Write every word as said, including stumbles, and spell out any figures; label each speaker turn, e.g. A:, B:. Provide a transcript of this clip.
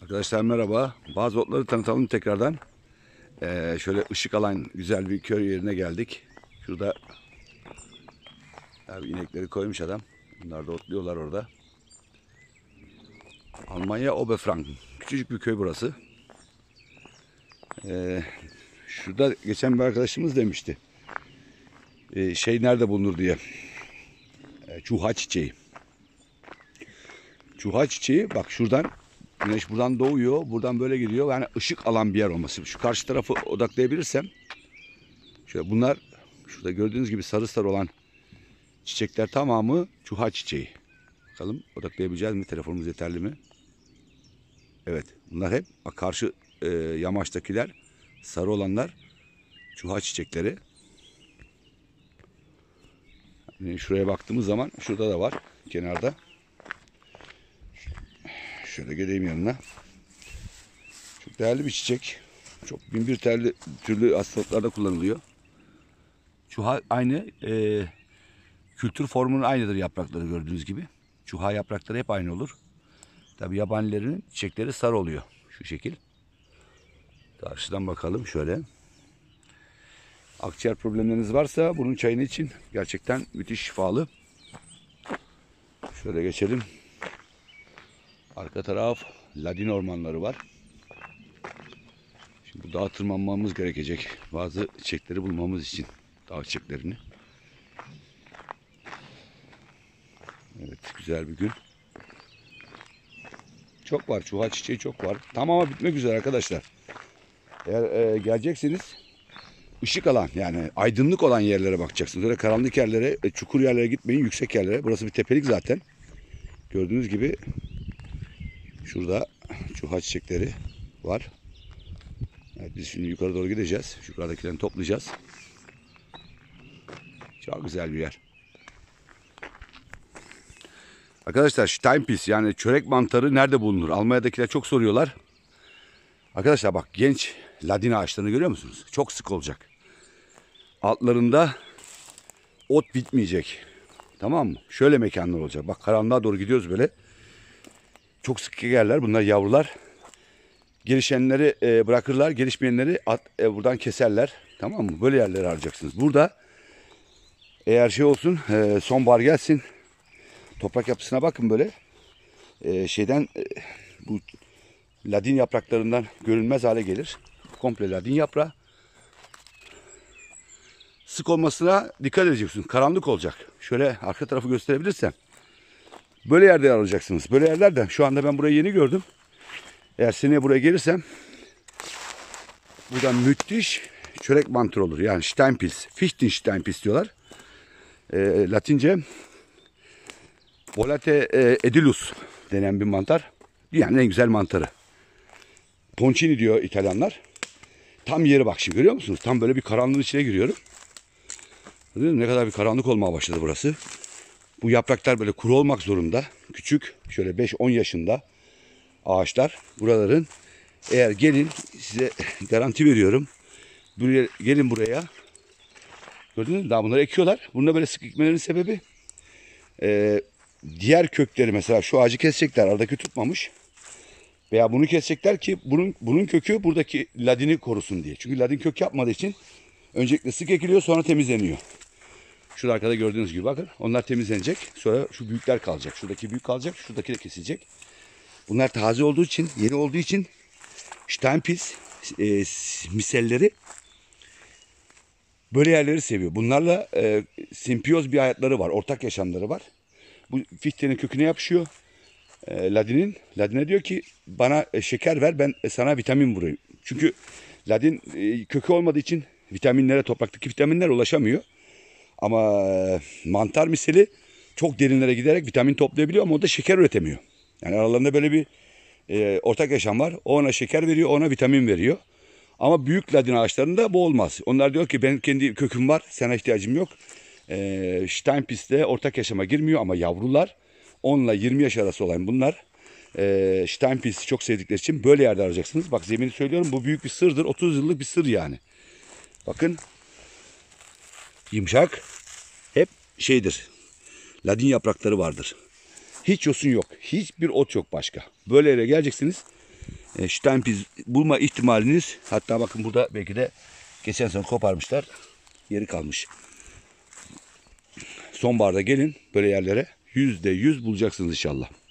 A: Arkadaşlar merhaba. Bazı otları tanıtalım tekrardan. Ee, şöyle ışık alan güzel bir köy yerine geldik. Şurada abi inekleri koymuş adam. Bunlar da otluyorlar orada. Almanya Oberfranken. Küçücük bir köy burası. Ee, şurada geçen bir arkadaşımız demişti. Ee, şey nerede bulunur diye. Ee, çuha çiçeği. Çuha çiçeği bak şuradan. Güneş buradan doğuyor. Buradan böyle gidiyor. Yani ışık alan bir yer olması. Şu karşı tarafı odaklayabilirsem. Şöyle bunlar şurada gördüğünüz gibi sarı sarı olan çiçekler tamamı çuha çiçeği. Bakalım odaklayabileceğiz mi? Telefonumuz yeterli mi? Evet. Bunlar hep karşı e, yamaçtakiler sarı olanlar çuha çiçekleri. Yani şuraya baktığımız zaman şurada da var. Kenarda. Şöyle geleyim yanına. Çok değerli bir çiçek. Çok bin bir terli, türlü hastalıklarda kullanılıyor. Çuha aynı e, kültür formunun aynıdır yaprakları gördüğünüz gibi. Çuha yaprakları hep aynı olur. Tabi yabanilerin çiçekleri sarı oluyor. Şu şekil. Karşıdan bakalım şöyle. Akciğer problemleriniz varsa bunun çayını için gerçekten müthiş şifalı. Şöyle geçelim. Arka taraf ladin ormanları var. Şimdi bu dağa tırmanmamız gerekecek. Bazı çiçekleri bulmamız için. Dağ çiçeklerini. Evet, güzel bir gün. Çok var. Çuha çiçeği çok var. Tamamı bitmek üzere arkadaşlar. Eğer e, geleceksiniz ışık alan yani aydınlık olan yerlere bakacaksınız. Öyle karanlık yerlere, e, çukur yerlere gitmeyin. Yüksek yerlere. Burası bir tepelik zaten. Gördüğünüz gibi şurada çuha çiçekleri var. Evet, biz şimdi yukarı doğru gideceğiz. Yukarıdakilerini toplayacağız. Çok güzel bir yer. Arkadaşlar Steinpilz yani çörek mantarı nerede bulunur? Almanya'dakiler çok soruyorlar. Arkadaşlar bak genç ladin ağaçlarını görüyor musunuz? Çok sık olacak. Altlarında ot bitmeyecek. Tamam mı? Şöyle mekanlar olacak. Bak karanlığa doğru gidiyoruz böyle. Çok sık gelirler. Bunlar yavrular. Gelişenleri e, bırakırlar. Gelişmeyenleri at, e, buradan keserler. Tamam mı? Böyle yerleri arayacaksınız. Burada eğer şey olsun e, sonbahar gelsin. Toprak yapısına bakın böyle. E, şeyden e, bu ladin yapraklarından görünmez hale gelir. Komple ladin yaprağı. Sık olmasına dikkat edeceksiniz. Karanlık olacak. Şöyle arka tarafı gösterebilirsem. Böyle yerde arayacaksınız. Böyle yerlerde şu anda ben burayı yeni gördüm. Eğer seneye buraya gelirsem burada müthiş çörek mantarı olur. Yani Steinpilz. Fichtensteinpilz diyorlar. E, Latince Volate edilus denen bir mantar. Yani en güzel mantarı. Poncini diyor İtalyanlar. Tam yeri bak şimdi görüyor musunuz? Tam böyle bir karanlığın içine giriyorum. Ne kadar bir karanlık olmaya başladı burası. Bu yapraklar böyle kuru olmak zorunda. Küçük şöyle beş on yaşında ağaçlar. Buraların eğer gelin size garanti veriyorum. Buraya, gelin buraya. Gördünüz mü? Daha bunları ekiyorlar. Bununla böyle sık ekmelerinin sebebi e, diğer kökleri mesela şu ağacı kesecekler. Aradaki tutmamış. Veya bunu kesecekler ki bunun bunun kökü buradaki ladini korusun diye. Çünkü ladin kök yapmadığı için öncelikle sık ekiliyor sonra temizleniyor. Şurada arkada gördüğünüz gibi bakın. Onlar temizlenecek. Sonra şu büyükler kalacak. Şuradaki büyük kalacak. Şuradaki de kesilecek. Bunlar taze olduğu için, yeni olduğu için Steinpilz e, miselleri böyle yerleri seviyor. Bunlarla e, simpiyoz bir hayatları var. Ortak yaşamları var. Bu fichtenin köküne yapışıyor. E, ladinin. Ladine diyor ki bana e, şeker ver ben e, sana vitamin vurayım. Çünkü ladin e, kökü olmadığı için vitaminlere, topraktaki vitaminler ulaşamıyor. Ama e, mantar miseli çok derinlere giderek vitamin toplayabiliyor ama o da şeker üretemiyor. Yani aralarında böyle bir e, ortak yaşam var. O ona şeker veriyor, ona vitamin veriyor. Ama büyük ladin ağaçlarında bu olmaz. Onlar diyor ki benim kendi köküm var, sana ihtiyacım yok. E, Steinpilz'de ortak yaşama girmiyor ama yavrular on ile yirmi yaş arası olan bunlar e, Steinpilz'i çok sevdikleri için böyle yerde arayacaksınız. Bak zemini söylüyorum bu büyük bir sırdır. otuz yıllık bir sır yani. Bakın. Yumuşak. Hep şeydir. Ladin yaprakları vardır. Hiç yosun yok. Hiçbir ot yok başka. Böyle yere geleceksiniz. E, Steinpilz bulma ihtimaliniz, hatta bakın burada belki de geçen sene koparmışlar. Yeri kalmış. Sonbaharda gelin böyle yerlere, yüzde yüz bulacaksınız inşallah.